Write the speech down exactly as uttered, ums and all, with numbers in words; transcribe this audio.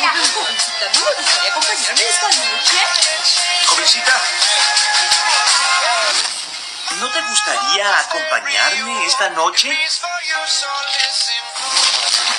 Jovencita, ¿no me gustaría acompañarme esta noche? Jovencita, ¿no te gustaría acompañarme esta noche?